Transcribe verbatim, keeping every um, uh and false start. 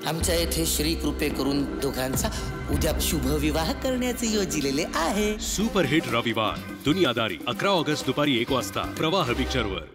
आमच्या येथे श्री कृपे करून दोघांचा उद्या शुभ विवाह करण्याचे योजिलेले आहे. सुपरहिट रविवार दुनियादारी अकरा ऑगस्ट दुपारी एक वाजता प्रवाह पिक्चरवर.